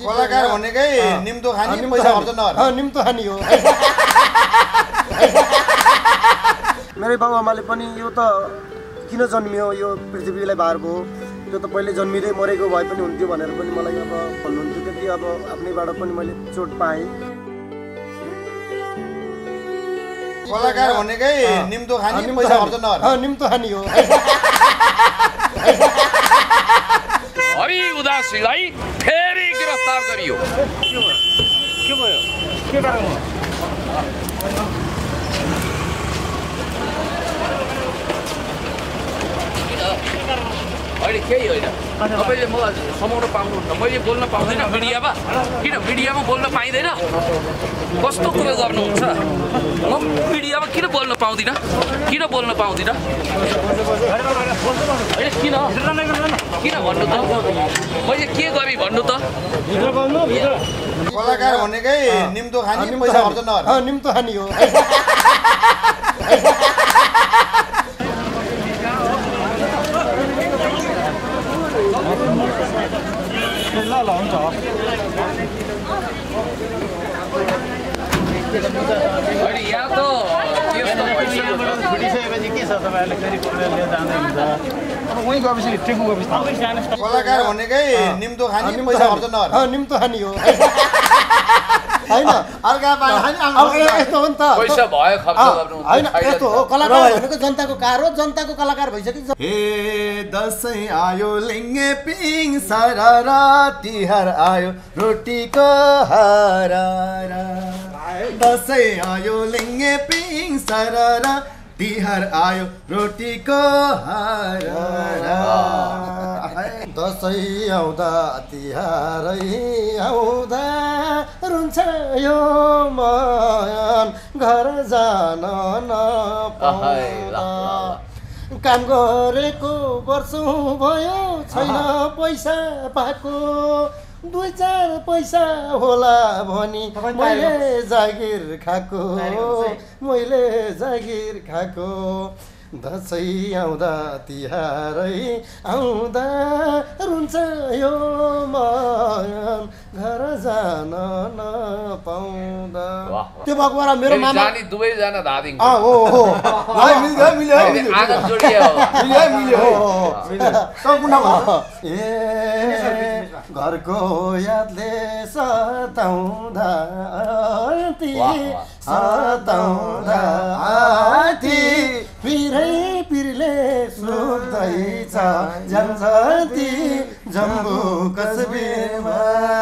कलाकार भनेकै निम्तो खानी पैसा खर्च नगर निम्तो खानी हो मेरो बाबुआमाले पनि यो त किन जन्मियो यो पृथ्वीलाई बार भयो यो त पहिले जन्मिँदै मरेको भए पनि हुन्थ्यो भनेर पनि मलाई अब भन्नुहुन्थ्यो त्यति अब आफ्नैबाट पनि मैले चोट पाएँ कलाकार भनेकै निम्तो खानी पैसा खर्च नगर निम्तो खानी हो हरि उदासीलाई फेरि गिरफ्तार गरियो के भयो के कारण अहिले केही होइन तपाईँले मलाई समाउन पाउनुहुन्न मैले बोल्न पाउँदैन मिडियामा किन मिडियामा बोल्न पाइँदैन कस्तो कुरो गर्नुहुन्छ म मिडियामा किन बोल्न पाउँदिनँ होइन किन किन भन्नु त मैले के गरेँ भन्नु त कलाकार भनेकै निम्तो खानी पैसा खर्च नगर निम्तो खानी हो ल हुन्छ अहिले यहाँ त छुटिसकेपछि के छ तपाईँहरूले फेरि पक्रेर लिएर जाँदै हुन्छ अब वहीँ गएपछि टेकु गएपछि कलाकार भनेकै निम्तो खानी पैसा खर्च नगर निम्तो खानी हो होइन अर्का अब यस्तो हो नि त पैसा भयो खर्च गर्नु होइन यस्तो हो कलाकार भनेको जनताको कार हो जनताको कलाकार भइसक्यो हे दसैँ आयो लिङ्गे पिङ सररा तिहार आयो रोटीको हरारा दसैँ आयो लिङ्गे पिङ सररा तिहार आयो रोटीको हरारा दसैँ आउँदा तिहारै आउँदा रुन्छ यो मन घर जान नपाउँदा काम गरेको वर्षौँ भयो छैन पैसा पाएको 2-4 पैसा होला भनी मैले जागिर खाएको दसैँ आउँदा तिहारै आउँदा रुन्छ यो मन घर जान नपाउँदा त्यो भगवान मेरो मामा जानी दुवैजना धादिङ घरको यादले सताउँदा पिरले सुक्दैछ जन्जती जम्बू कश्मीरमा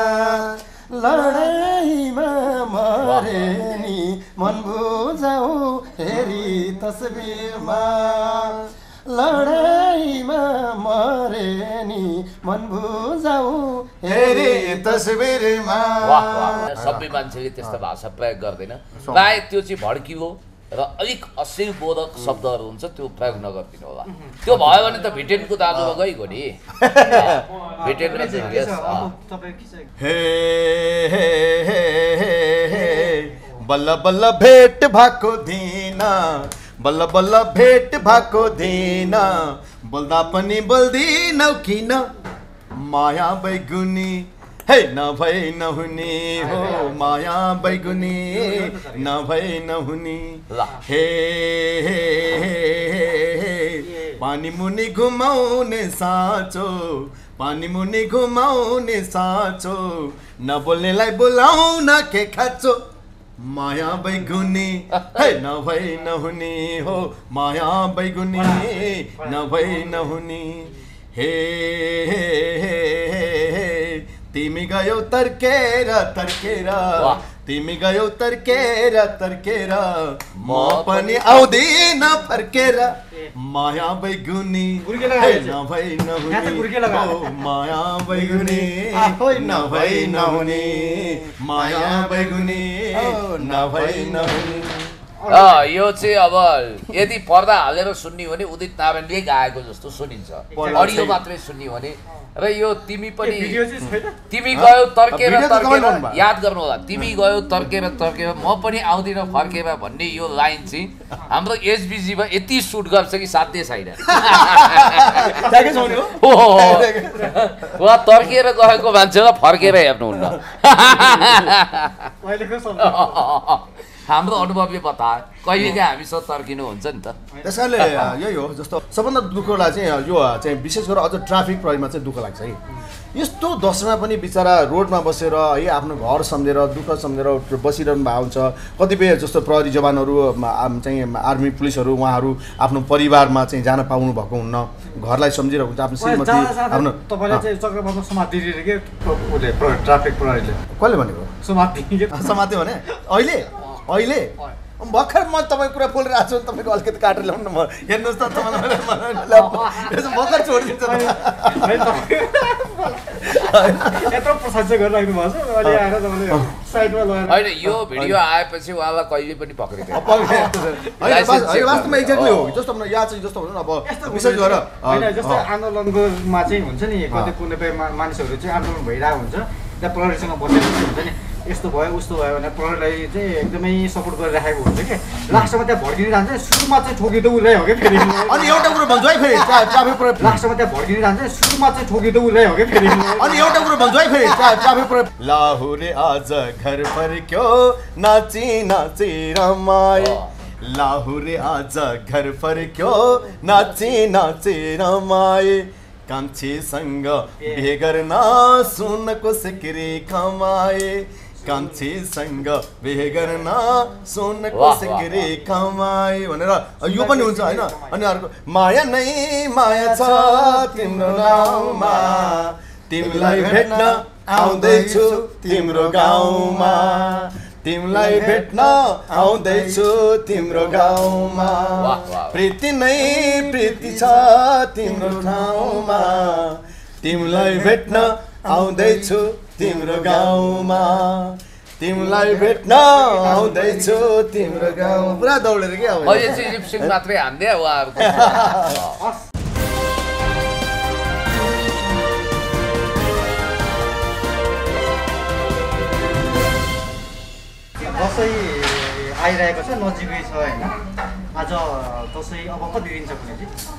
लडाईमा मरे नि मन बुझाऊ हेरी तस्बिरमा लडाईमा मरे नि मन बुझाऊ हेरी तस्बिरमा सबै मान्छेले त्यस्तो भाषा प्रयोग गर्दैन प्राय त्यो चाहिँ भड्किलो र अलिक अश्लील बोधक शब्दहरू हुन्छ त्यो प्रयोग नगरिदिनु होला त्यो भयो भने त भिटेनको दाजुमा गइगयो नि भिटेनमा हे बल्ल बल्ल भेट भएको दिन बल्ल बल्ल भेट भएको दिन बोल्दा पनि बोल्दिनौ किन माया बैगुनी हे नभए नहुने हो माया बैगुनी नभए नहुने हे पानी मुनि घुमाउने साँचो पानी मुनि घुमाउने साँचो नबोल्नेलाई बोलाउन के खाँचो माया बैगुनी हे नभए नहुने हो माया बैगुनी नभए नहुने हे तिमी गयौ तर्केर तिमी गयौ तर्केर म पनि आउँदिन फर्केर माया बैगुनी नभए नहुने माया बैगुनी नभए नहुने माया बैगुनी नभए नहुने यो चाहिँ अब यदि पर्दा हालेर सुन्ने हो भने उदित नारायणले गाएको जस्तो सुनिन्छ अडियो मात्रै सुन्ने हो भने र यो तिमी पनि तिमी गयो तर्केर याद गर्नु होला तिमी गयो तर्केर म पनि आउँदिन फर्केर भन्ने यो लाइन चाहिँ हाम्रो एसबिजीमा यति सुट गर्छ कि साध्य छैन वा तर्केर गएको मान्छेलाई फर्केर हेर्नुहुन्न हाम्रो अनुभवले बताए कहिलेकाहीँ हामीसँग तर्किनु हुन्छ नि त त्यस कारणले यही हो जस्तो सबभन्दा दुःखलाई चाहिँ यो चाहिँ विशेष गरेर अझ ट्राफिक प्रहरीमा चाहिँ दुःख लाग्छ है यस्तो दशमा पनि बिचरा रोडमा बसेर है आफ्नो घर सम्झेर दुःख सम्झेर बसिरहनु भएको हुन्छ कतिपय जस्तो प्रहरी जवानहरू चाहिँ आर्मी पुलिसहरू उहाँहरू आफ्नो परिवारमा चाहिँ जान पाउनु भएको हुन्न घरलाई सम्झिरहेको हुन्छ आफ्नो श्रीमती आफ्नो तपाईँले चाहिँ चक्रबन्द समातिदिएर के ट्राफिक प्रहरीले कसले भनेको समात्यो भने अहिले भर्खर म तपाईँको कुरा बोलिरहेको छु तपाईँको अलिकति काटेर ल्याउनु न म हेर्नुहोस् त तपाईँलाई भर्खर छोडिदिन्छ यत्रो प्रशंसा गरिराख्नु भएको छ अहिले आएर तपाईँले साइडमा लगाएर होइन यो भिडियो आएपछि उहाँलाई कहिले पनि पक्रिँदैन वास्तवमा एक्ज्याक्टली हो जस्तो यहाँ चाहिँ जस्तो भनौँ न अब विशेष गरेर जस्तो आन्दोलनकोमा चाहिँ हुन्छ नि कतिपय मानिसहरू चाहिँ आन्दोलन भइरहेको हुन्छ त्यहाँ प्रहरीसँग बसेर हुन्छ नि यस्तो भयो उस्तो भयो भने प्रहरीलाई चाहिँ एकदमै सपोर्ट गरिराखेको हुन्छ कि लास्टमा त्यहाँ भड्किने जान्छ सुरुमा चाहिँ ठोकिँदो उसलाई हो कि फेरि अनि एउटा कुरो भन्छु है फेरि ट्राफिक प्रहरी लास्टमा त्यहाँ भड्किने जान्छ सुरुमा चाहिँ ठोकिँदो उसलाई हो कि फेरि अनि एउटा कुरो भन्छु है फेरि ट्राफिक प्रहरी लाहुरे आज घर फर्क्यो नाची नाची रमाए लाहुरे आज घर फर्क्यो नाची नाची रमाए कान्छीसँग बिहे गर्न सुनको सिक्री कमाए कान्छीसँग बिहे गर्न सुनको सिक्री कमाए भनेर यो पनि हुन्छ होइन अनि अर्को माया नै माया छ तिम्रो गाउँमा तिमीलाई भेट्न आउँदैछु तिम्रो गाउँमा तिमीलाई भेट्न आउँदैछु तिम्रो गाउँमा प्रीति नै प्रीति छ तिम्रो ठाउँमा तिमीलाई भेट्न आउँदैछु तिम्रो गाउँमा तिमीलाई भेट्न आउँदैछु तिम्रो गाउँ पुरा दौडेर के अब अहिले चाहिँ लिपसिङ मात्रै हान्दै उहाँहरूको दसैँ आइरहेको छ नजिकै छ होइन आज दसैँ अब कति दिन छ कुनै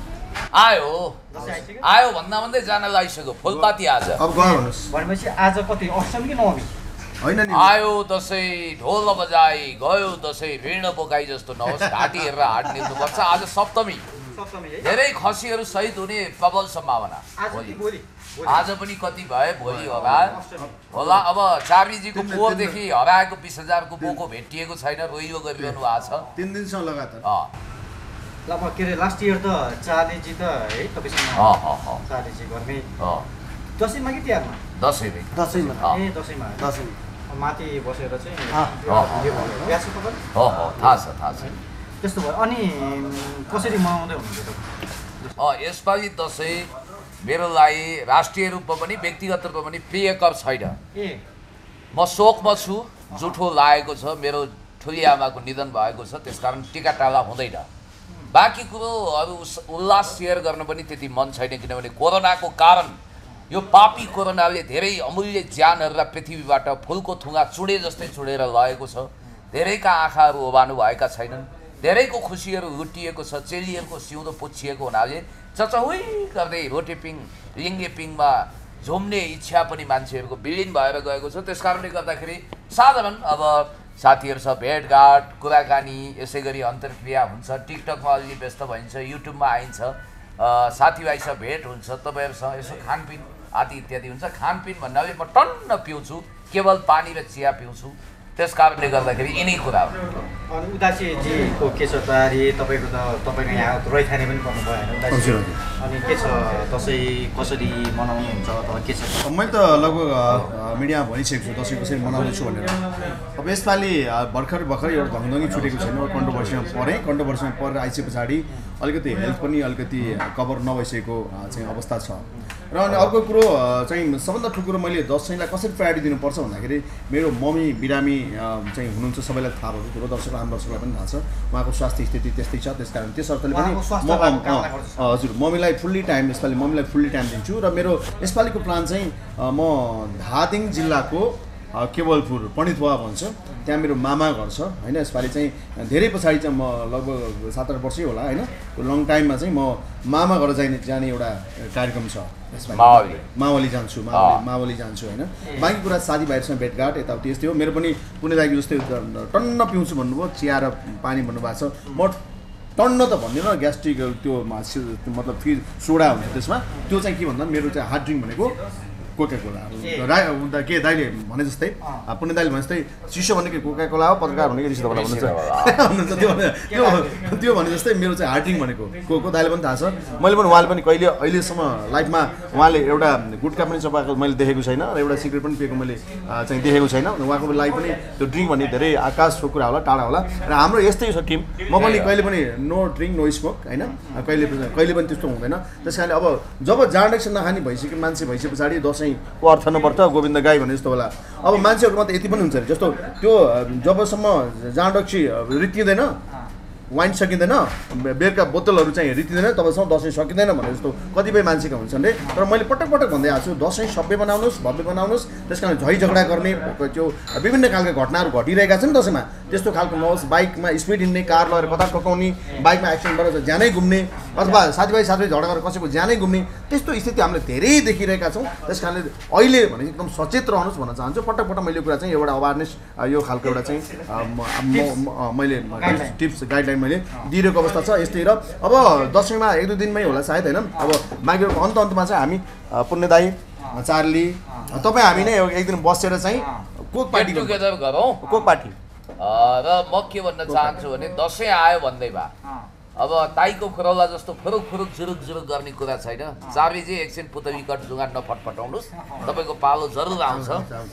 आयो भन्दा भन्दै जान लागिसक्यो फुलपाती आज अब गयो भन्नुहोस् भनेपछि आज कति अष्टमी कि नवमी होइन नि आयो दसैँ ढोल बजाई गयो दसैँ ऋण बोकाई जस्तो नहोस् घाँटी हेरेर हाट निल्नुपर्छ आज सप्तमी धेरै खसीहरू सहित हुने प्रबल सम्भावना आज पनि कति भए भोलि होला अब चाबीजीको पोहोरदेखि हराएको 20,000 को बोको भेटिएको छैन रोइलो गरिरहनु भएको छ 3 दिनसम्म लगातार ल के अरे लास्ट इयर त चालीजी त है तपाईँसँग चालीजी घरमै दसैँमा कि तिहारमा दसैँमा ए दसैँमा माथि बसेर चाहिँ थाहा छ त्यस्तो भयो अनि कसरी मनाउँदै हुनुहुन्छ यसपालि दसैँ मेरो लागि राष्ट्रिय रूपमा पनि व्यक्तिगत रूपमा पनि प्रियकर छैन म शोकमा छु जुठो लागेको छ मेरो ठुली आमाको निधन भएको छ त्यसकारण टिकाटाला हुँदैन बाँकी कुरोहरू उल्लास सेयर गर्न पनि त्यति मन छैन किनभने कोरोनाको कारण यो पापी कोरोनाले धेरै अमूल्य ज्यानहरूलाई पृथ्वीबाट फुलको थुङ्गा चुडे जस्तै चुडेर लगेको छ धेरैका आँखाहरू ओभानु भएका छैनन् धेरैको खुसीहरू लुटिएको छ चेलीहरूको सिउँदो पुछिएको हुनाले चचहुई गर्दै रोटेपिङ लिङ्गेपिङमा झुम्ने इच्छा पनि मान्छेहरूको विलीन भएर गएको छ त्यस कारणले गर्दाखेरि साधारण अब साथीहरूसँग भेटघाट कुराकानी यसै गरी अन्तर्क्रिया हुन्छ टिकटकमा अलि व्यस्त भइन्छ युट्युबमा आइन्छ साथीभाइसँग भेट हुन्छ तपाईँहरूसँग यसो खानपिन आदि इत्यादि हुन्छ खानपिन भन्नाले म टन्न पिउँछु केवल पानी र चिया पिउँछु त्यस कारणले गर्दाखेरि यिनै कुराहरू अनि उदासीजीको के छ तयारी तपाईँको यहाँ रैथाने पनि पर्नुभयो होइन उदासी अनि के छ दसैँ कसरी मनाउनुहुन्छ अथवा के छ मैले त लगभग मिडियामा भनिसकेको छु दसैँ कसरी मनाउँदैछु भनेर अब यसपालि भर्खर एउटा धङधङी छुटेको छैन कन्ट्रोभर्सीमा परेर आइसके पछाडि अलिकति हेल्थ पनि अलिकति कभर नभइसकेको चाहिँ अवस्था छ र अनि अर्को कुरो चाहिँ सबभन्दा ठुलो कुरो मैले दसैँलाई कसरी प्रायोरिटी दिनुपर्छ भन्दाखेरि मेरो मम्मी बिरामी चाहिँ हुनुहुन्छ, सबैलाई थाहा भएको कुरो, दर्शक आम दर्शकलाई पनि थाहा छ। उहाँको स्वास्थ्य स्थिति त्यस्तै छ, त्यस कारण त्यस अर्थले पनि हजुर मम्मीलाई फुल्ली टाइम यसपालि मम्मीलाई फुल्ली टाइम दिन्छु। र मेरो यसपालिको प्लान चाहिँ म धादिङ जिल्लाको केवलपुर पण्डितबुवा भन्छ, त्यहाँ मेरो मामा घर छ होइन। यसपालि चाहिँ धेरै पछाडि चाहिँ म लगभग 7-8 वर्षै होला होइन, लङ टाइममा चाहिँ म मामा घर जाने एउटा कार्यक्रम छ। यसमा मावली जान्छु, मावली जान्छु होइन। बाँकी कुरा साथीभाइहरूसँग भेटघाट यताउति यस्तै हो। मेरो पनि कुनै दाइको जस्तै टन्न पिउँछु भन्नुभयो, चिया र पानी भन्नुभएको छ। म टन्न त भन्दिनँ, ग्यास्ट्रिक त्यो मतलब फिर सोडा हुन्छ त्यसमा, त्यो चाहिँ के भन्दा मेरो चाहिँ हार्ड ड्रिङ्क भनेको कोका कोला। के दाइले भने जस्तै पुण्य दाइले भने जस्तै चिसो भनेको कोका कोला हो, पत्रकार भनेको रिस तपाईँलाई भन्नुहुन्छ त्यो भने जस्तै मेरो चाहिँ हार्ड ड्रिङ्क भनेको कोको। दाइले पनि थाहा छ, मैले पनि उहाँले पनि कहिले अहिलेसम्म लाइफमा उहाँले एउटा गुटखा पनि चपाएको मैले देखेको छैन र एउटा सिगरेट पनि पिएको मैले चाहिँ देखेको छैन। उहाँको लाइफ पनि त्यो ड्रिङ्क भन्ने धेरै आकाशको कुरा होला, टाढा होला। र हाम्रो यस्तै छ टिम, म पनि कहिले पनि नो ड्रिङ्क नो स्मोक होइन, कहिले पनि त्यस्तो हुँदैन। त्यस कारणले अब जब जाँडेक्स नखाने भइसक्यो मान्छे भइसके पछाडि दसैँको अर्थ नपर्छ गोविन्द गाई भने जस्तो होला। अब मान्छेहरूमा त यति पनि हुन्छ अरे, जस्तो त्यो जबसम्म जाँडक्सी रित्तिँदैन, वाइन सकिँदैन, बेरका बोतलहरू चाहिँ रित्तिँदैन, तबसम्म दसैँ सकिँदैन भने जस्तो कतिपय मान्छेका हुन्छन् रे। तर मैले पटक पटक भन्दै आएको छु, दसैँ सभ्य बनाउनुहोस्, भव्य बनाउनुहोस्। त्यस कारण झै झगडा गर्ने त्यो विभिन्न खालका घटनाहरू घटिरहेका छन् दसैँमा, त्यस्तो खालको नहोस्। बाइकमा स्पिड हिँड्ने, कार लगेर कता ठोकाउने, बाइकमा एक्सिडेन्टबाट ज्यानै घुम्ने, अथवा साथीभाइ झगडा गरेर कसैको ज्यानै घुम्ने, त्यस्तो स्थिति हामीले धेरै देखिरहेका छौँ। त्यस कारणले अहिले भने एकदम सचेत रहनुहोस् भन्न चाहन्छु। पटक पटक मैले कुरा चाहिँ एउटा अवेरनेस यो खालको एउटा चाहिँ मैले टिप्स गाइडलाइन मैले दिइरहेको अवस्था छ यस्तै। र अब दसैँमा 1-2 दिनमै होला सायद होइन। अब माघेको अन्तमा चाहिँ हामी पुण्य दाई, चार्ली, तपाईँ हामी नै एक दिन बसेर चाहिँ कोक पार्टी टुगेदर गरौँ। कोक पार्टी र म के भन्न चाहन्छु भने दसैँ आयो भन्दै भए अब ताईको खुरौला जस्तो फुरुक फुरुक जुरुक जुरुक गर्ने कुरा छैन। चार्लीजी एकछिन पुतलीकट जुगाड नफटफटाउनुहोस्, तपाईँको पालो जरुर आउँछ।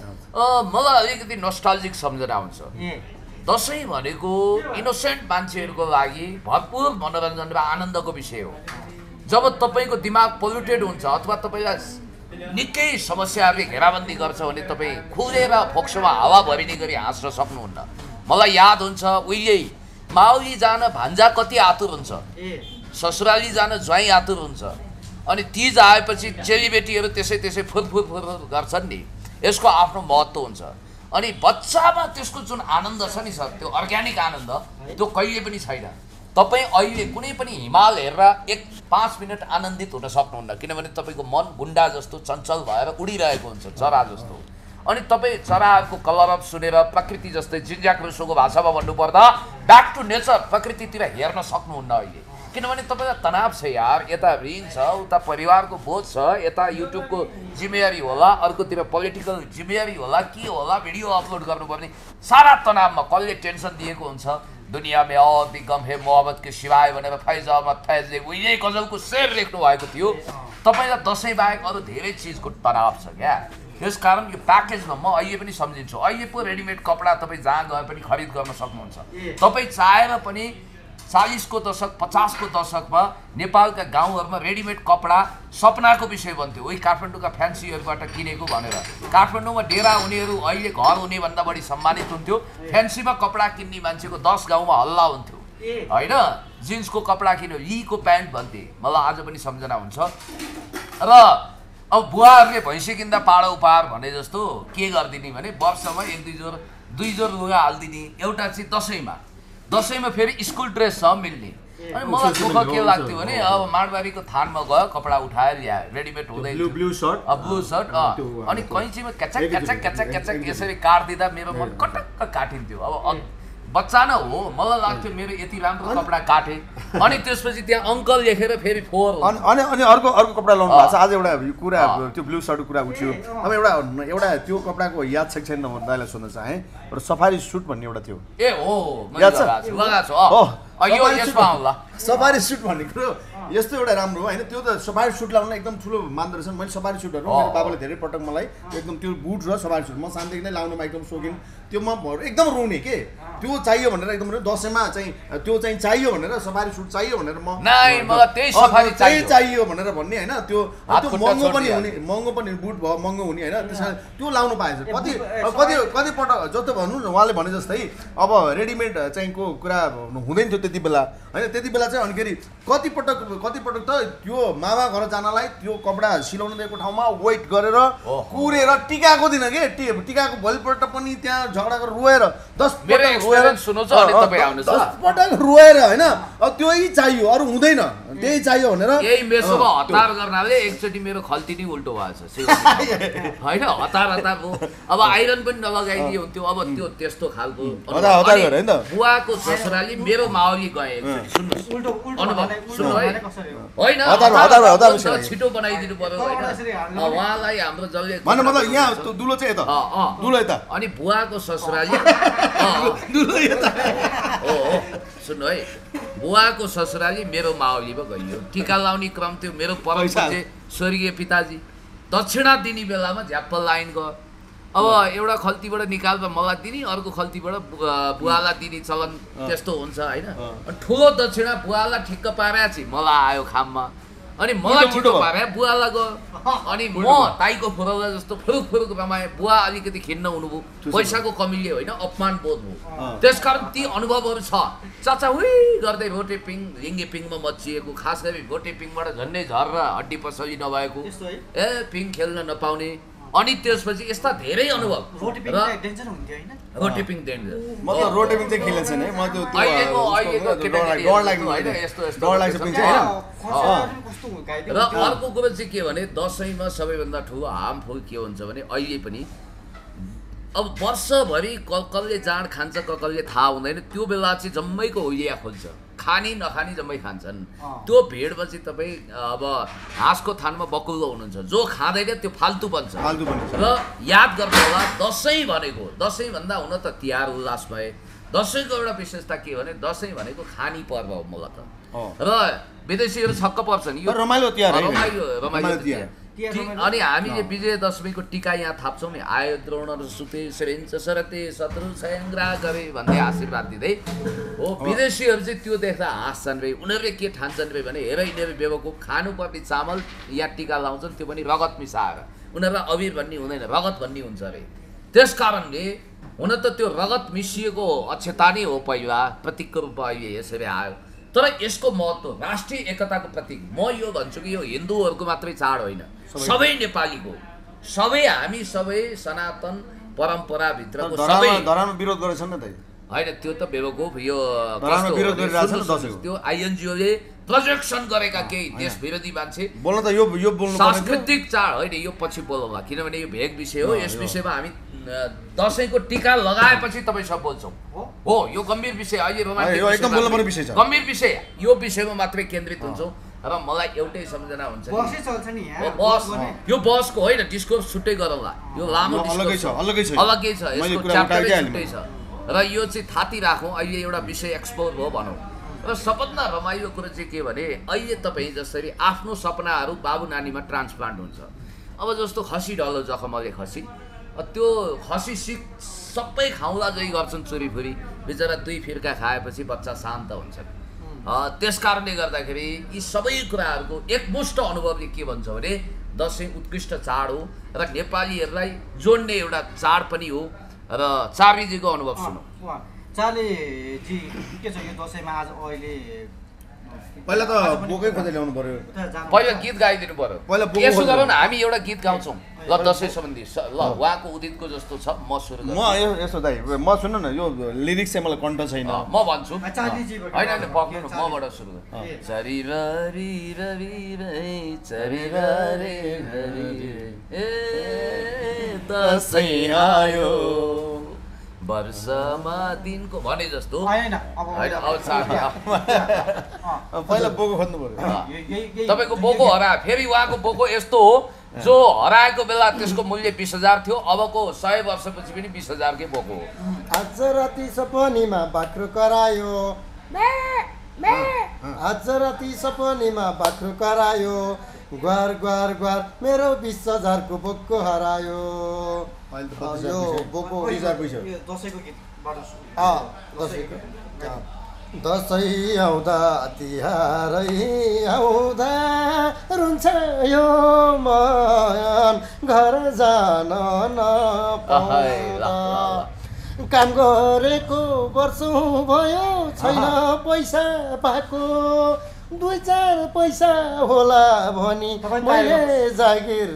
मलाई अलिकति नस्टाल्जिक सम्झना आउँछ। दसैँ भनेको इनोसेन्ट मान्छेहरूको लागि भरपुर मनोरञ्जन र आनन्दको विषय हो। जब तपाईँको दिमाग पोल्युटेड हुन्छ अथवा तपाईँलाई निकै समस्याहरूले घेराबन्दी गर्छ भने तपाईँ खुलेर फोक्सोमा हावा भरिने गरी हाँस्न सक्नुहुन्न। मलाई याद हुन्छ उहिले माउली जान भान्जा कति आतुर हुन्छ, ससुराली जान ज्वाइँ आतुर हुन्छ, अनि तीज आएपछि चेलीबेटीहरू त्यसै फुर गर्छन् नि। यसको आफ्नो महत्त्व हुन्छ। अनि बच्चामा त्यसको जुन आनन्द छ नि सर, त्यो अर्ग्यानिक आनन्द त्यो कहिले पनि छैन। तपाईँ अहिले कुनै पनि हिमाल हेरेर 1-5 मिनट आनन्दित हुन सक्नुहुन्न, किनभने तपाईँको मन गुन्डा जस्तो चञ्चल भएर उडिरहेको हुन्छ चरा जस्तो। अनि तपाईँ चराहरूको कलरब सुनेर प्रकृति जस्तै जिन्ज्याक रुसोको भाषामा भन्नुपर्दा ब्याक टु नेचर प्रकृतितिर हेर्न सक्नुहुन्न अहिले, किनभने तपाईँलाई तनाव छ यार। यता ऋण छ, उता परिवारको बोझ छ, यता युट्युबको जिम्मेवारी होला, अर्कोतिर पोलिटिकल जिम्मेवारी होला, के होला, भिडियो अपलोड गर्नुपर्ने, सारा तनावमा कसले टेन्सन दिएको हुन्छ। दुनियाँ में और भी गम है मोहब्बत के सिवाय भनेर फैज अहमद फैजले उहिले गजलको शेर लेख्नु भएको थियो। तपाईँलाई दसैँ बाहेक अरू धेरै चिजको तनाव छ क्या। त्यसकारण यो प्याकेजमा म अहिले पनि सम्झिन्छु। अहिले पो रेडिमेड कपडा तपाईँ जहाँ गए पनि खरिद गर्न सक्नुहुन्छ। तपाईँ चाहेर पनि 40 को दशक 50 को दशकमा नेपालका गाउँहरूमा रेडिमेड कपडा सपनाको विषय बन्थ्यो। उही काठमाडौँका फ्यान्सीहरूबाट किनेको भनेर। काठमाडौँमा डेरा हुनेहरू अहिले घर हुने भन्दा बढी सम्मानित हुन्थ्यो। फ्यान्सीमा कपडा किन्ने मान्छेको 10 गाउँमा हल्ला हुन्थ्यो होइन। जिन्सको कपडा किन्यो लीको प्यान्ट भन्थे। मलाई आज पनि सम्झना हुन्छ। र अब बुवाहरूले भैँसी किन्दा पाडो उपहार भने जस्तो के गरिदिने भने वर्षमा 1-2 जोर लुगा हालिदिने। एउटा चाहिँ दसैँमा फेरि स्कुल ड्रेस सब मिल्ने। अनि मलाई दुःख के लाग्थ्यो भने अब माडवारीको थानमा गयो कपडा उठाएर ल्यायो रेडिमेड हुँदैन ब्लू सर्ट अनि कैँचीमा क्याचक यसरी काट्दिँदा मेरो मन कटक्क काटिन्थ्यो। अब बच्चा न हो, मलाई लाग्थ्यो मेरो यति राम्रो कपडा काटे। अनि त्यसपछि त्यहाँ अङ्कल लेखेर फेरि फोहोर अनि अर्को कपडा लाउनु भएको छ। आज एउटा कुरा त्यो ब्लू सर्टको कुरा उठ्यो। अब एउटा त्यो कपडाको याद छ छैन भन्दालाई सोध्न चाहे। एउटा सफारी सुट भन्ने एउटा थियो। ए हो लगाएको छु। यो यसमा होला सफारी सुट भन्ने कुरो यस्तो एउटा राम्रो हो होइन त्यो त सफारी सुट लाउन एकदम ठुलो मान्दो रहेछ मैले सफारी सुटहरू मेरो बाबाले धेरै पटक मलाई एकदम त्यो बुट र सफारी सुट म सानदेखि नै लाउनुमा एकदम सोखिन त्यो म एकदम रुने के त्यो चाहियो भनेर एकदम दसैँमा चाहिँ त्यो चाहिँ चाहियो भनेर सफारी सुट चाहियो भनेर म त्यही चाहियो भनेर भन्ने होइन त्यो महँगो पनि बुट भयो महँगो हुने होइन त्यस कारण त्यो लाउनु पाएछ कति पटक जस्तो भन्नु न उहाँले भने जस्तै अब रेडिमेड चाहिँ को कुरा हुँदैन थियो त्यति बेला होइन त्यति बेला चाहिँ अनिखेरि कति पटक त त्यो मामा घर जानलाई त्यो कपडा सिलाउनु दिएको ठाउँमा वेट गरेर कुरेर टिकाको दिन के टिकाको भोलिपल्ट पनि त्यहाँ झगडा गरेर रोएर 10 पटक रोएर होइन अब त्यही चाहियो अरू हुँदैन त्यही चाहियो भनेर यही मेसोमा हतार गर्नाले एकचोटि मेरो खल्ती नै उल्टो भएछ होइन हतार हो अब आइरन पनि नलगाइदियो हुन्थ्यो अब त्यो त्यस्तो खालको बुवाको ससुराली मेरो मावली गए होइन छिटो बनाइदिनु पर्यो उहाँलाई हाम्रो जसले अनि बुवाको ससुराली सुन्नु है बुवाको ससुराली मेरो मावली पो गइयो टिका लाउने क्रम थियो मेरो परमपूज्य स्वर्गीय पिताजी दक्षिणा दिने बेलामा झ्याप्प लाइन गयो अब एउटा खल्तीबाट निकाल्दा मलाई दिने अर्को खल्तीबाट बुवालाई दिने चलन त्यस्तो हुन्छ होइन ठुलो दक्षिणा बुवालाई ठिक्क पारेपछि मलाई आयो खाममा अनि मलाई छिटो पारे बुवालाई गयो अनि म ताईको फुरौला जस्तो फुरुक रमाएँ बुवा अलिकति खिन्न हुनुभयो पैसाको कमीले होइन अपमान बोध भयो त्यसकारण ती अनुभवहरू छ चाचा हुई गर्दै भोटेपिङ रिङ्गेपिङमा मचिएको खास गरी भोटेपिङबाट झन्डै झरेर हड्डी पसली नभएको पिङ खेल्न नपाउने अनि त्यसपछि यस्ता धेरै अनुभव रोटेपिङ डेन्जर म त रोटेपिङ चाहिँ खेलेको छैन है म त्यो र अर्को कुरो चाहिँ के भने दसैँमा सबैभन्दा ठुलो हार्मफुल के हुन्छ भने अहिले पनि अब वर्षभरि कसले जाँड खान्छ कसले थाहा हुँदैन त्यो बेला चाहिँ जम्मैको होलिया खोल्छ खानी नखानी जम्मै खान्छन् त्यो भिडपछि तपाईँ अब हाँसको थानमा बकुल्लो हुनुहुन्छ जो खाँदैन त्यो फाल्तु बन्छ र याद गर्नु होला दसैँभन्दा हुन त तिहार उल्लास भए दसैँको एउटा विशेषता के भने दसैँ भनेको खानी पर्व हो मलाई त र विदेशीहरू छक्क पर्छन् यो रमाइलो तिहार अनि हामीले विजयदशमीको टिका यहाँ थाप्छौँ नि आयो द्रोण सुते सरिन्छ सरते शत्रु सयङ्ग्रा गरे भन्दै आशीर्वाद दिँदै हो विदेशीहरू चाहिँ त्यो देख्दा हाँस्छन् रे उनीहरूले के ठान्छन् रे भने हेर यिनीहरू बेवकुफ खानुपर्ने चामल यहाँ टिका लाउँछन् त्यो पनि रगत मिसाएर उनीहरूलाई अबिर भन्ने हुँदैन रगत भन्ने हुन्छ अरे त्यस कारणले हुन त त्यो रगत मिसिएको अक्षता नै हो पहिला प्रतीकको रूपमा अहिले यसरी आयो तर यसको महत्त्व राष्ट्रिय एकताको प्रतीक म यो भन्छु कि यो हिन्दूहरूको मात्रै चाड होइन सबै नेपालीको हामी सबै सनातन परम्पराभित्रको सबै धरामा विरोध गरेछन् न त होइन त्यो त बेवकुफ यो त्यो आइएनजिओले प्रोजेक्सन गरेका केही देश विरोधी मान्छे बोल्न त यो बोल्नु सांस्कृतिक चाड होइन यो पछि बोलौँला किनभने यो भेग विषय हो यस विषयमा हामी दसैँको टिका लगाएपछि तपाईँ सब बोल्छौँ हो यो गम्भीर विषय अहिले गम्भीर विषय यो विषयमा मात्रै केन्द्रित हुन्छौँ र मलाई एउटै सम्झना हुन्छ बस यो बसको होइन डिस्कोर्स छुट्टै गरौँला यो लामो अलग्गै छ यसको च्याप्टरै छुट्टै छ र यो चाहिँ थाती राखौँ अहिले एउटा विषय एक्सप्लोर भयो भनौँ र सबभन्दा रमाइलो कुरो चाहिँ के भने अहिले तपाईँ जसरी आफ्नो सपनाहरू बाबु नानीमा ट्रान्सप्लान्ट हुन्छ अब जस्तो खसी ढलो जखमले खसी त्यो खसी सबै खाउँला जै गर्छन् चोरीफुरी बिचरा 2 फिर्का खाएपछि बच्चा शान्त हुन्छन् त्यस कारणले गर्दाखेरि यी सबै कुराहरूको एकमुष्ट अनुभवले के भन्छ भने दसैँ उत्कृष्ट चाड हो र नेपालीहरूलाई जोड्ने एउटा चाड पनि हो र चार्लीजीको अनुभव सुनौ चार्लीजी के छ यो दसैँमा आज अहिले पहिला त बोकै खोजेर ल्याउनु पर्यो पहिला गीत गाइदिनु पर्यो यसो गरौँ न हामी एउटा गीत गाउँछौँ ल दसैँ सम्बन्धी ल उहाँको उदितको जस्तो छ म सुरु म यसो दाइ म सुन्नु न यो लिरिक्स चाहिँ मलाई कन्ठ छैन म भन्छु होइन पक्नु न मबाट सुरु चरिररी रवि रे चरिररे ए दसैँ आयो वर्षमा दिनको भने जस्तो होइन पहिला बोको खोज्नु पर्यो तपाईँको बोको हरायो फेरि उहाँको बोको यस्तो हो जो हराएको बेला त्यसको मूल्य 20,000 थियो अबको 100 वर्षपछि पनि 20,000 कै बोको हो आज राति सपनीमा बाख्रो करायो आज राति सपनीमा बाख्रो करायो ग्वार ग्वार ग्वार मेरो 20,000 को बोक्को हरायो यो बोको दसैँको गीतबाट दसैँ आउँदा तिहारै आउँदा रुन्छ यो मन घर जान नपाउँदा काम गरेको वर्षौँ भयो छैन पैसा पाएको 2-4 पैसा होला भनी मैले जागिर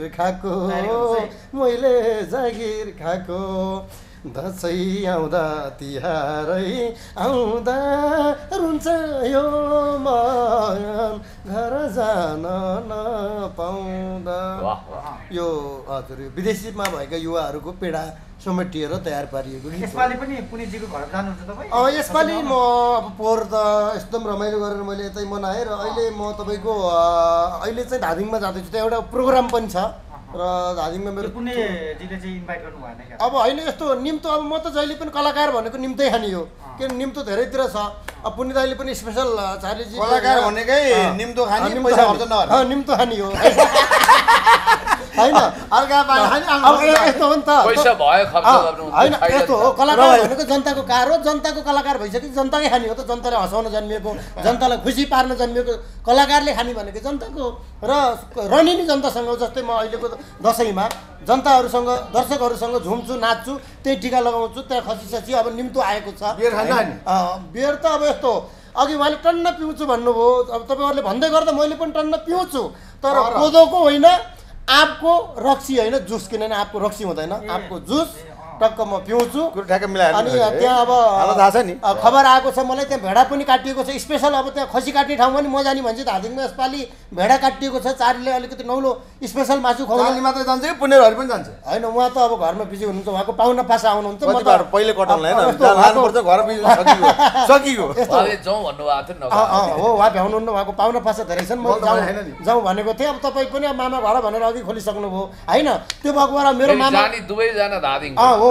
खाएको दसैँ आउँदा तिहारै आउँदा रुन्छ यो मन घर जान नपाउँदा यो हजुर विदेशीमा भएका युवाहरूको पीडा समेटिएर तयार पारिएको गीत। यसपालि पनि पुनिजीको घर जानुहुन्छ तपाईँ? यसपालि म अब पोहोर त एकदम रमाइलो गरेर मैले यतै मनाएँ र अहिले म तपाईँको अहिले चाहिँ धादिङमा जाँदैछु। त्यहाँ एउटा प्रोग्राम पनि छ र धादिङमा मेरो पुण्यजीले चाहिँ इन्भाइट गर्नु भएन क्या? अब होइन यस्तो निम्तो अब म त जहिले पनि कलाकार भनेको निम्तै खाने हो किन निम्तो धेरैतिर छ। अब पुण्य दाइले पनि स्पेसल चार्लीजी कलाकार भनेकै निम्तो खाने पैसा खर्च नगर्ने निम्तो खाने हो होइन अर्का अब यस्तो हो नि त पैसा भयो खर्च गर्नु होइन यस्तो हो कलाकार भनेको जनताको कार हो जनताको कलाकार भइसक्यो जनताकै खाने हो त जनताले हँसाउन जन्मिएको जनतालाई खुसी पार्न जन्मिएको कलाकारले खाने भनेको जनताको र रनी नि जनतासँग जस्तै म अहिलेको दसैँमा जनताहरूसँग दर्शकहरूसँग झुम्छु नाच्छु त्यही टिका लगाउँछु त्यहाँ खसी अब निम्तो आएको छ बियर त अब यस्तो अघि उहाँले टन्न पिउँछु भन्नुभयो अब तपाईँहरूले भन्दै गर्दा मैले पनि टन्न पिउँछु तर कोदोको होइन आँपको रक्सी होइन जुस किनभने आँपको रक्सी हुँदैन आँपको जुस टक्क म पिउँछु अनि त्यहाँ अब खबर आएको छ मलाई त्यहाँ भेडा पनि काटिएको छ स्पेसल अब त्यहाँ खसी काट्ने ठाउँमा पनि म जाने भन्छ धादिङमा यसपालि भेडा काटिएको छ चार्लीले अलिकति नौलो स्पेसल मासु खुवाउने मात्रै जान्छ कि पुण्यहरू पनि जान्छ होइन उहाँ त अब घरमा बिजी हुनुहुन्छ उहाँको पाहुना पासा आउनुहुन्छ म त पहिले कटाउनु घर सकियो जाउँ भन्नुभएको थियो हो उहाँ भ्याउनुहुन्न उहाँको पाहुना पासा धेरै छन् म जाउँ भनेको थिएँ अब तपाईँ पनि अब मामा घर भनेर अघि खोलिसक्नुभयो होइन त्यो भएको बेला मेरो मामा दुवैजना धादिङ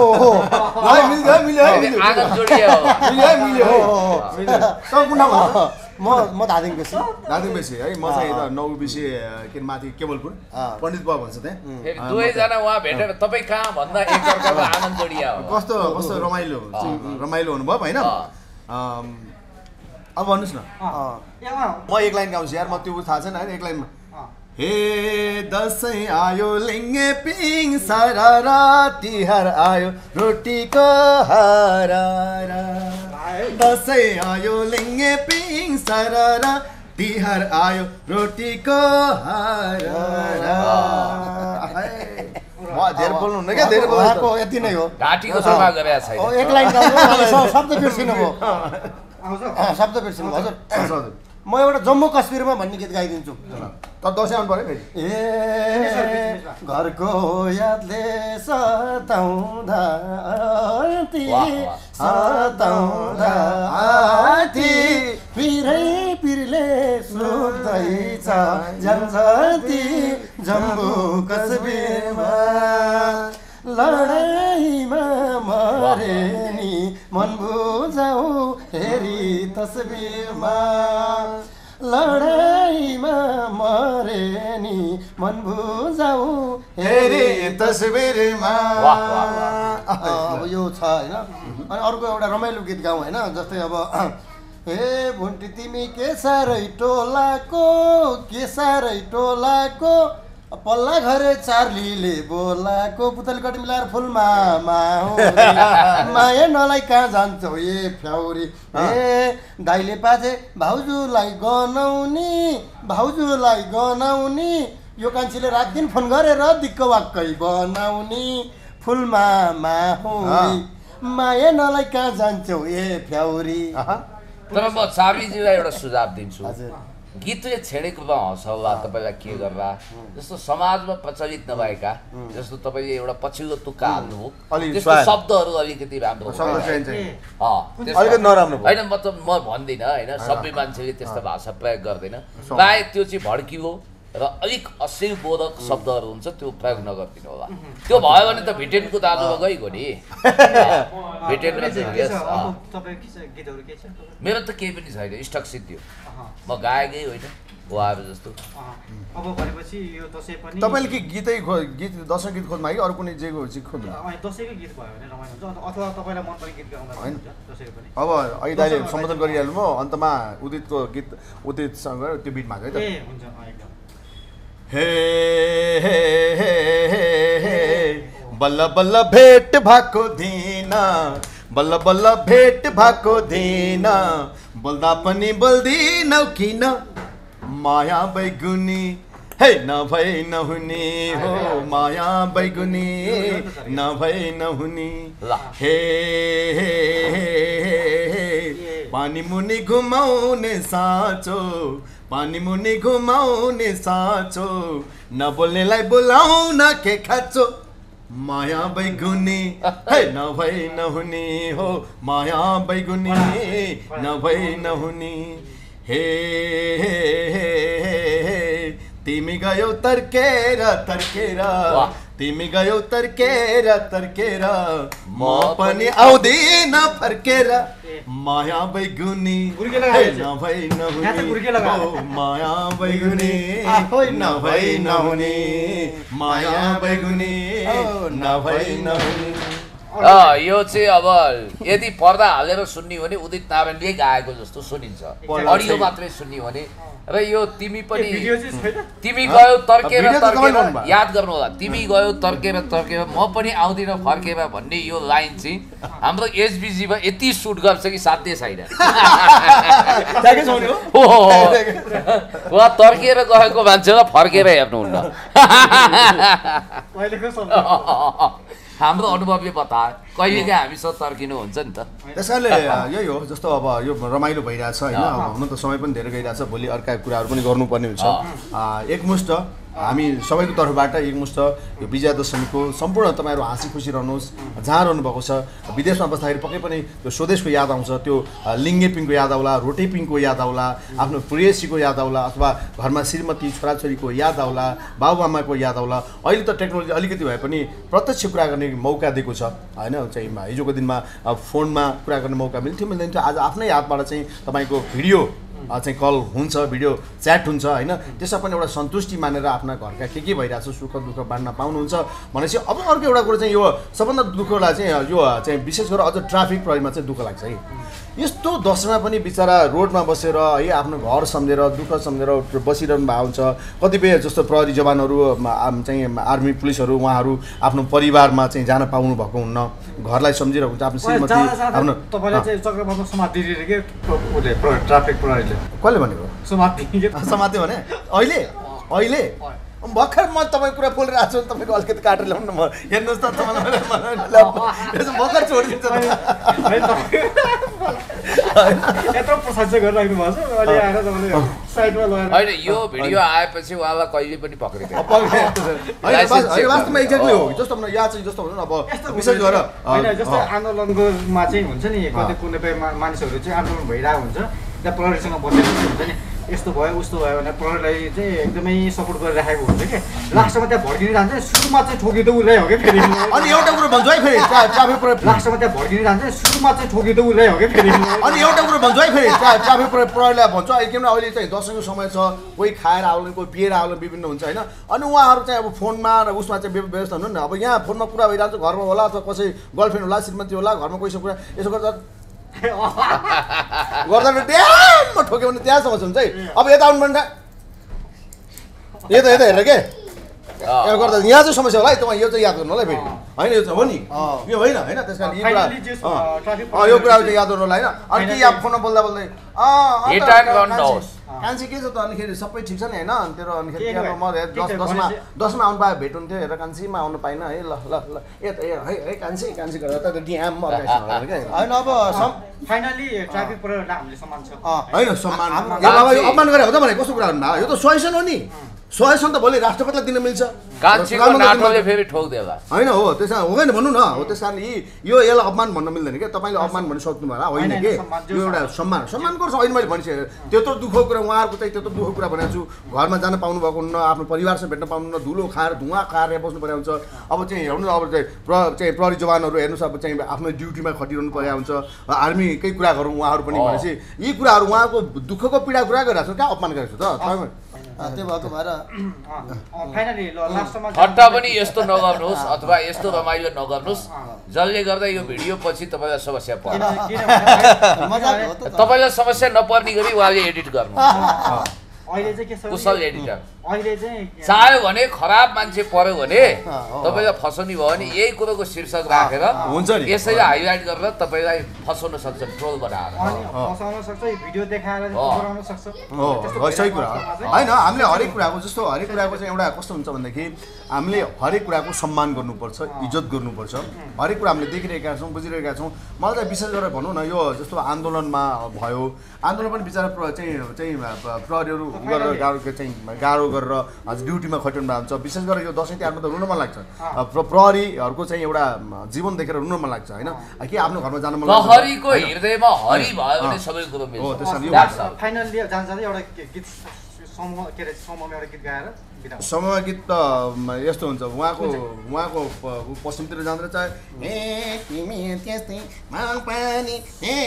म धादिङ बेसी है म चाहिँ यता 9 बिसे के माथि केवलपुर पण्डित बुवा भन्छ त्यहाँ दुवैजना उहाँ भेटेर तपाईँ कहाँ भन्दा एकअर्काको आनन्द जोडिया हो कस्तो रमाइलो हुनुभयो होइन अब भन्नुहोस् न म एक लाइन गाउँछु यार म त्यो थाहा छैन होइन एक लाइनमा हे दसैँ आयो लिङ्गे पिङ सररा तिहार आयो रोटीको हरारा दसैँ आयो लिङ्गे पिङ सररा तिहार आयो रोटीको हरारा धेरै बोल्नुहुन्न क्या धेरै बोल्नुको यति नै हो घाँटीको सफा गरेर छैन एक लाइन गाउनु शब्द बिर्सिनु भयो शब्द बिर्सिनु हजुर म एउटा जम्मू कश्मीरमा भन्ने गीत गाइदिन्छु त दसैँ आउनु पर्यो ए घरको यादले सताउँदा पिरले सुत्दैछ झन्झती जम्मू कश्मीरमा लडाइँमा मरे नि मन बुझाऊ हेरी तस्बिरमा लडाइँमा मरे नि मन बुझाऊ हेरी तस्बिरमा अब यो छ होइन अनि अर्को एउटा रमाइलो गीत गाउँ होइन जस्तै अब हे भुन्टी तिमी के साह्रै टोलाको पल्ला घरे चार्लीले बोलाको पुतलीकट मिलाएर फुलमा माया नलाई कहाँ जान्छौ ए फ्याउरी ए दाइले पाजे भाउजूलाई गनाउने यो कान्छीले रात दिन फोन गरेर दिक्क वाक्कै बनाउने फुलमा माया नलाई कहाँ जान्छौ ए फ्याउरी तर म चार्लीजीलाई एउटा सुझाव दिन्छु गीतले छेडेको हँसाउला तपाईँलाई के गर्ला जस्तो समाजमा प्रचलित नभएका जस्तो तपाईँले एउटा पछिल्लो तुक्का हाल्नुभयो त्यस्तो शब्दहरू अलिकति राम्रो होइन म भन्दिनँ होइन सबै मान्छेले त्यस्तो भाषा प्रयोग गर्दैन प्रायः त्यो चाहिँ भड्किलो र अलिक अश्लीलबोधक शब्दहरू हुन्छ त्यो प्रयोग नगरिदिनु होला। त्यो भयो भने त भिटेनको दाजुमा गइगयो नि। मेरो त केही पनि छैन, स्टक सिद्धियो। म गाएकै होइन, हो आए जस्तो। अब भनेपछि यो दसैँ पनि तपाईँले के गीत दसैँ गीत खोज्नु कि अरू कुनै जेको खोज्नु? दसैँकै गीत भयो भने रमाइलो हुन्छ, अथवा तपाईँलाई मन पर्ने गीत गाउँदा होइन दसैँ पनि। अब अहिले दाइले सम्बोधन गरिहाल्नु म अन्तमा उदितको गीत उदितसँग त्यो बिटमा है त। ए हुन्छ एकदम। हे हे हे हे बल्ल बल्ल भेट भएको दिन, बल्ल बल्ल भेट भएको दिन, बोल्दा पनि बोल्दिनौ किन माया बैगुनी, हे नभए नहुने हो माया बैगुनी, नभए नहुने। हे पानी मुनि घुमाउने साँचो, पानी मुनि घुमाउने साँचो, नबोल्नेलाई बोलाउन के खाँचो माया बैगुनी, हे नभए नहुने हो माया बैगुनी, नभए नहुने। हे तिमी गयौ तर्केर तर्केर, तिमी गयौ तर्केर तर्केर, म पनि आउँदिन फर्केर माया बैगुनी, नभए नहुने हो माया बैगुनी, नभए नहुने माया बैगुनी, नभए नहुने। यो चाहिँ अब यदि पर्दा हालेर सुन्ने भने उदित नारायणले गाएको जस्तो सुनिन्छ, अडियो मात्रै सुन्ने भने। र यो तिमी पनि तिमी गयो तर्केर तर्केर, याद गर्नु होला, तिमी गयो तर्केर तर्केर म पनि आउँदिन फर्केर भन्ने यो लाइन चाहिँ हाम्रो एसबिजीमा यति सुट गर्छ कि साध्य छैन। उहाँ तर्केर गएको मान्छेलाई फर्केर हेर्नुहुन्न। हाम्रो अनुभवले बतायो कहिलेकाहीँ हामीसँग तर्किनु हुन्छ नि त। त्यस कारणले यही हो, जस्तो अब यो रमाइलो भइरहेछ होइन, हुन त समय पनि धेरै गइरहेछ, भोलि अर्का कुराहरू पनि गर्नुपर्ने हुन्छ। एकमुष्ट हामी सबैको तर्फबाट एकमुष्ट यो विजया दशमीको सम्पूर्ण तपाईँहरू हाँसी खुसी रहनुहोस्, जहाँ रहनुभएको छ। विदेशमा बस्दाखेरि पक्कै पनि त्यो स्वदेशको याद आउँछ, त्यो लिङ्गे पिङको याद आउला, रोटे पिङको याद आउला, आफ्नो प्रेयसीको याद आउला, अथवा घरमा श्रीमती छोराछोरीको याद आउला, बाबुआमाको याद आउला। अहिले त टेक्नोलोजी अलिकति भए पनि प्रत्यक्ष कुरा गर्ने मौका दिएको छ होइन। चाहिँ हिजोको दिनमा फोनमा कुरा गर्ने मौका मिल्थ्यो मिल्दैन थियो, आज आफ्नै हातबाट चाहिँ तपाईँको भिडियो चाहिँ कल हुन्छ, भिडियो च्याट हुन्छ होइन। त्यसमा पनि एउटा सन्तुष्टि मानेर आफ्ना घरका के भइरहेछ सुख दुःख बाँड्न पाउनुहुन्छ भनेपछि। अब अर्को एउटा कुरो चाहिँ यो सबभन्दा दुःखलाई चाहिँ यो चाहिँ विशेष गरेर अझ ट्राफिक प्रहरीमा चाहिँ दुःख लाग्छ है। यस्तो दसैँमा पनि बिचरा रोडमा बसेर है आफ्नो घर सम्झेर दुःख सम्झेर बसिरहनु भएको हुन्छ। कतिपय जस्तो प्रहरी जवानहरू चाहिँ आर्मी पुलिसहरू उहाँहरू आफ्नो परिवारमा चाहिँ जान पाउनु भएको हुन्न, घरलाई सम्झिरहेको हुन्छ आफ्नो श्रीमती आफ्नो। तपाईँले चाहिँ चक्रबन्द समातिदिएर के ट्राफिक प्रहरीले कसले भनेको समात्यो भने अहिले अहिले भर्खर म तपाईँको कुरा बोलिरहेको छु, तपाईँको अलिकति काटेर ल्याउनु न, म हेर्नुहोस् त भर्खर छोडिदिन्छ। यत्रो प्रशंसा गरिराख्नु भएको छ, अहिले आएर तपाईँले साइडमा लगाएर होइन यो भिडियो आएपछि उहाँलाई कहिले पनि पक्रिँदैन। वास्तवमा एक्ज्याक्टली हो, जस्तो यहाँ चाहिँ जस्तो भनौँ न अब विशेष गरेर जस्तो आन्दोलनकोमा चाहिँ हुन्छ नि, कतै कुनै मानिसहरू चाहिँ आन्दोलन भइरहेको हुन्छ, त्यहाँ प्रहरीसँग बसेपछि हुन्छ नि यस्तो भयो उस्तो भयो भने प्रहरीलाई चाहिँ एकदमै सपोर्ट गरिराखेको हुन्छ कि लास्टमा त्यहाँ भड्किने जान्छ। सुरुमा चाहिँ ठोकिँदो उसलाई हो कि फेरि। अनि एउटा कुरो भन्छु है फेरि ट्राफिक प्रहरी लास्टमा त्यहाँ भड्किने जान्छ, सुरुमा चाहिँ ठोकिँदो उसलाई हो कि फेरि। अनि एउटा कुरो भन्छु है फेरि ट्राफिक प्रहरीलाई भन्छु किनभने अहिले चाहिँ दसैँको समय छ, कोही खाएर आउनु कोही पिएर आउनु विभिन्न हुन्छ होइन। अनि उहाँहरू चाहिँ अब फोनमा र उसमा चाहिँ व्यवस्था हुनु नि। अब यहाँ फोनमा कुरा भइरहन्छ, घरमा होला अथवा कसै गर्लफ्रेन्ड होला श्रीमती होला, घरमा कोहीसँग कुरा यसो गर्दा गर्दा ड्याममा ठोक्यो भने त्यहाँ समस्या हुन्छ है। अब यता आउनु पर्ने यता यता हेरेर के यहाँ गर्दा यहाँ चाहिँ समस्या होला है। तपाईँ यो चाहिँ याद गर्नु होला है फेरि होइन, यो चाहिँ हो नि यो होइन होइन। त्यस कारण यो कुरा चाहिँ याद गर्नु होला होइन। अनि के यहाँ फोनमा बोल्दा बोल्दै कान्छी के छ त अनिखेरि सबै ठिक छ नि होइन। अनि तेरो अनिखेरि म दसमा आउनु पाएँ भेट हुन्थ्यो, हेर कान्छीमा आउनु पाइनँ है। ल ल ल है कान्छी कान्छी गरेर त ड्याम होइन। अब फाइनली ट्राफिक प्रहरीलाई हामीले सम्मान छ होइन, सम्मान अपमान गरे हो त भने कस्तो कुरा भन्नु, यो त सजेसन हो नि। सजेसन त भोलि राष्ट्रपतिलाई दिन मिल्छ होइन हो। त्यस कारण हो भन्नु न हो। त्यस कारण यो यसलाई अपमान भन्न मिल्दैन क्या। तपाईँले अपमान भन्नु सक्नु होला होइन कि यो एउटा सम्मान। सम्मानको वर्ष अहिले मैले भनिसकेँ त्यत्रो दुःखको कुरा उहाँहरूको चाहिँ त्यत्रो दुःखको कुरा भनेको छु घरमा जान पाउनु भएको हुन्न आफ्नो परिवारसँग भेट्न पाउनु धुलो खाएर धुवा खाएर बस्नु पर्ने हुन्छ अब चाहिँ हेर्नु अब चाहिँ प्रहरी जवानहरू हेर्नुहोस् अब चाहिँ आफ्नो ड्युटीमा खटिरहनु पर्ने हुन्छ आर्मीकै कुरा गरौँ उहाँहरू पनि भनेपछि यी कुराहरू उहाँको दुःखको पीडा कुरा गरिरहेको छु कहाँ अपमान गरेको छु त त्यो भएको भएर फाइनली लास्टमा ठट्टा पनि यस्तो नगर्नुहोस् अथवा यस्तो रमाइलो नगर्नुहोस् जसले गर्दा यो भिडियो पछि तपाईँलाई समस्या पर्छ तपाईँलाई समस्या नपर्ने गरी उहाँले एडिट गर्नु अहिले चाहिँ के छ कुशल एडिटर अहिले चाहिँ चाह्यो भने खराब मान्छे पर्यो भने तपाईँलाई फसाउने भयो भने यही कुरोको शीर्षक राखेर हुन्छ नि यसैले हाइलाइट गरेर तपाईँलाई फसाउन सक्छ ट्रोल बनाएर फसाउन सक्छ भिडियो देखाएर गराउन सक्छ हो सही कुरा होइन हामीले हरेक कुराको जस्तो हरेक कुराको चाहिँ एउटा कस्तो हुन्छ भनेदेखि हामीले हरेक कुराको सम्मान गर्नुपर्छ इज्जत गर्नुपर्छ हरेक कुरा हामीले देखिरहेका छौँ बुझिरहेका छौँ मलाई चाहिँ विशेष गरेर भनौँ न यो जस्तो आन्दोलनमा भयो आन्दोलन पनि बिचरा चाहिँ प्रहरीहरू गरेर गाह्रो गरेर ड्युटीमा खटिनु हुन्छ विशेष गरेर यो दसैँ तिहारमा त रुन मन लाग्छ प्रहरीहरूको चाहिँ एउटा जीवन देखेर रुन मन लाग्छ होइन के आफ्नो घरमा जान मन लाग्छ प्रहरीको हृदयमा हरि भयो भने सबै कुरो मिल्छ फाइनली जान्छ एउटा गीत समूह के अरे समूहमा एउटा गीत गाएर समूह गीत त यस्तो हुन्छ उहाँको पश्चिमतिर जाँदा चाहिँ ए तिमी त्यस्तै पानी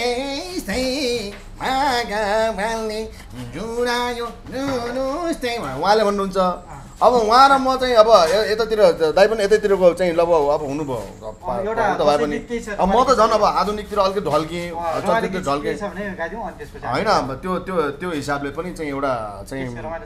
उहाँले भन्नुहुन्छ अब उहाँ र म चाहिँ अब यतातिर दाइ पनि यतैतिरको चाहिँ ल अब हुनुभयो भए पनि अब म त झन् अब आधुनिकतिर अलिकति ढल्केँ होइन त्यो हिसाबले पनि चाहिँ एउटा चाहिँ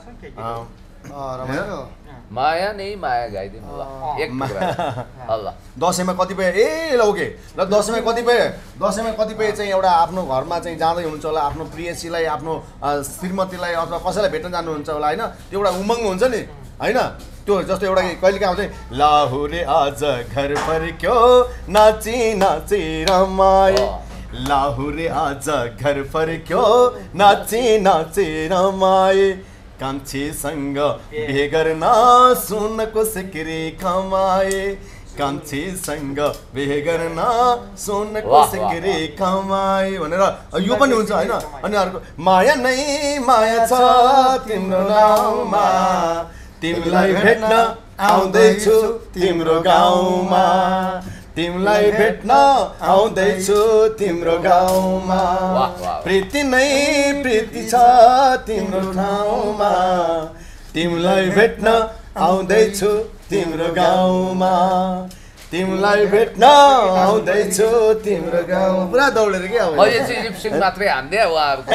माया नै माया गाइदिनु ल एक ल दसैँमा कतिपय ल ओके ल दसैँमा कतिपय चाहिँ एउटा आफ्नो घरमा चाहिँ जाँदै हुनुहुन्छ होला आफ्नो प्रियसीलाई आफ्नो श्रीमतीलाई अथवा कसैलाई भेट्न जानुहुन्छ होला होइन त्यो एउटा उमङ्ग हुन्छ नि होइन त्यो जस्तो एउटा कहिले आउँछ लाहुरे आज घर फर्क्यो नाची नाची रमाए लाहुरे आज घर फर्क्यो नाची नाची रमाए कान्छीसँग बिहे गर्न सुनको सिक्री कमाए कान्छीसँग बिहे गर्न सुनको सिक्री कमाए भनेर यो पनि हुन्छ होइन अनि अर्को माया नै माया छ तिम्रो नाउँमा तिमीलाई भेट्न आउँदैछु तिम्रो गाउँमा तिमीलाई भेट्न आउँदैछु तिम्रो गाउँमा प्रीति नै प्रीति छ तिम्रो ठाउँमा तिमीलाई भेट्न आउँदैछु तिम्रो गाउँमा तिमीलाई भेट्न आउँदैछु तिम्रो गाउँ पुरा दौडेर के अब अहिले चाहिँ लिपसिङ मात्रै हान्दिया उहाँहरूको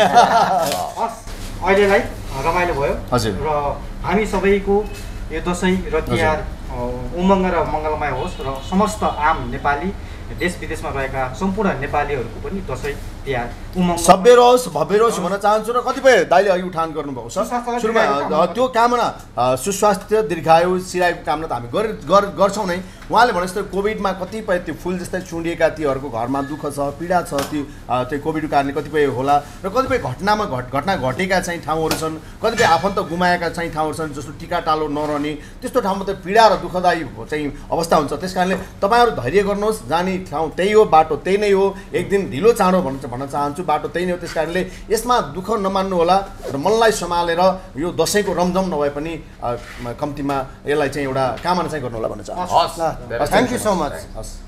अहिलेलाई रमाइलो भयो हजुर र हामी सबैको यो दसैँ र तिहार उमङ्ग र मङ्गलमय होस् र समस्त आम नेपाली देश विदेशमा रहेका सम्पूर्ण नेपालीहरूको पनि दसैँ तिहार उमङ्ग सभ्य रहोस् भव्य रहोस् भन्न चाहन्छु र कतिपय दाइले अघि उठान गर्नुभएको छ सुरुमा त्यो कामना सुस्वास्थ्य दीर्घायु चिरायुको कामना त हामी गर्छौँ नै उहाँले भने जस्तो कोभिडमा कतिपय त्यो फुल जस्तै चुँडिएका तीहरूको घरमा दुःख छ पीडा छ त्यो कोभिडको कारणले कतिपय होला र कतिपय घटना घटेका चाहिँ ठाउँहरू छन् कतिपय आफन्त गुमाएका चाहिँ ठाउँहरू छन् जस्तो टिका टालो नरहने त्यस्तो ठाउँमा त पीडा र दुःखदायी चाहिँ अवस्था हुन्छ त्यस कारणले तपाईँहरू धैर्य गर्नुहोस् जाने ठाउँ त्यही हो बाटो त्यही नै हो एक दिन ढिलो चाँडो भन्न चाहन्छु बाटो त्यही नै हो त्यस कारणले यसमा दुःख नमान्नु होला र मनलाई सम्हालेर यो दसैँको रमझम नभए पनि कम्तीमा यसलाई चाहिँ एउटा कामना चाहिँ गर्नु होला भन्न चाहन्छु थ्याङ्क यू सो मच